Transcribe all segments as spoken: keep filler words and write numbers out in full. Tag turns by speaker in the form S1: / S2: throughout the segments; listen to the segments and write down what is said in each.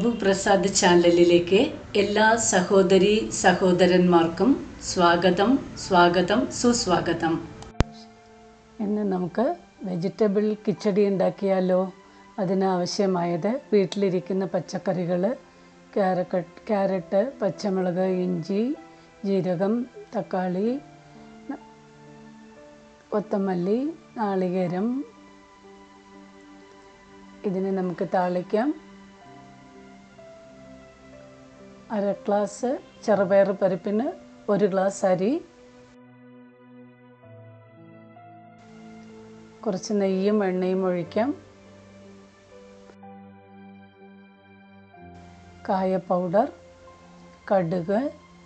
S1: അബു പ്രസാദ് ചാനലിലേക്ക് എല്ലാ സഹോദരി സഹോദരന്മാർക്കും സ്വാഗതം സ്വാഗതം സുസ്വാഗതം. ഇന്ന് നമുക്ക് വെജിറ്റബിൾ കിച്ചടി ഉണ്ടാക്കിയാലോ. അതിനാവശ്യമായത് വീട്ടിലിരിക്കുന്ന പച്ചക്കറികൾ ക്യാരറ്റ് ക്യാരറ്റ് പച്ചമുളക്, ഇഞ്ചി, ജീരകം, തക്കാളി, കൊത്തമല്ലി, നാളികേരം. ഇതിനെ നമുക്ക് താളിക്കാം. അര ഗ്ലാസ് ചെറുപയർ പരിപ്പിന് ഒരു ഗ്ലാസ് അരി, കുറച്ച് നെയ്യും എണ്ണയും ഒഴിക്കാം. കായ പൗഡർ, കടുക്,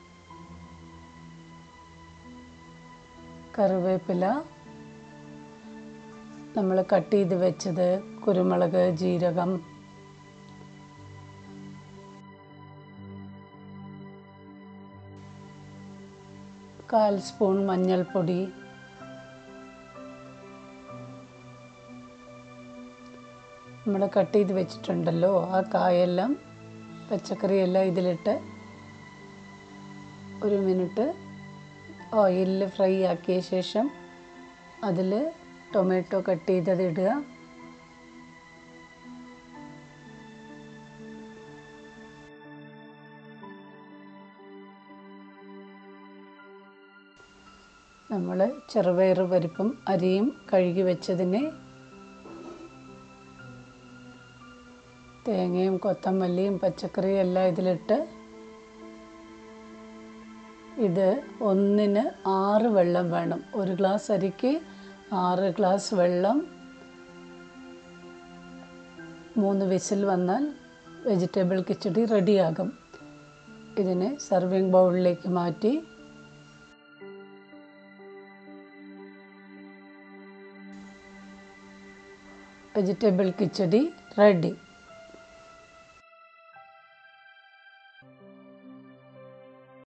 S1: കറിവേപ്പില, നമ്മൾ കട്ട് ചെയ്ത് വെച്ചത് കുരുമുളക്, ജീരകം, കാൽ സ്പൂൺ മഞ്ഞൾപ്പൊടി, നമ്മൾ കട്ട് ചെയ്ത് വെച്ചിട്ടുണ്ടല്ലോ ആ കായെല്ലാം പച്ചക്കറിയെല്ലാം ഇതിലിട്ട് ഒരു മിനിറ്റ് ഓയിലിൽ ഫ്രൈ ആക്കിയ ശേഷം അതിൽ ടൊമാറ്റോ കട്ട് ചെയ്തത് ഇടുക. നമ്മൾ ചെറുപയർ പരിപ്പും അരിയും കഴുകി വെച്ചതിനെ തേങ്ങയും കൊത്തമല്ലിയും പച്ചക്കറിയും എല്ലാം ഇതിലിട്ട് ഇത് ഒന്നിന് ആറ് വെള്ളം വേണം. ഒരു ഗ്ലാസ് അരിക്ക് ആറ് ഗ്ലാസ് വെള്ളം. മൂന്ന് വിസിൽ വന്നാൽ വെജിറ്റബിൾ കിച്ചടി റെഡിയാകും. ഇതിനെ സർവിങ് ബൗളിലേക്ക് മാറ്റി വെജിറ്റബിൾ കിച്ചടി റെഡി.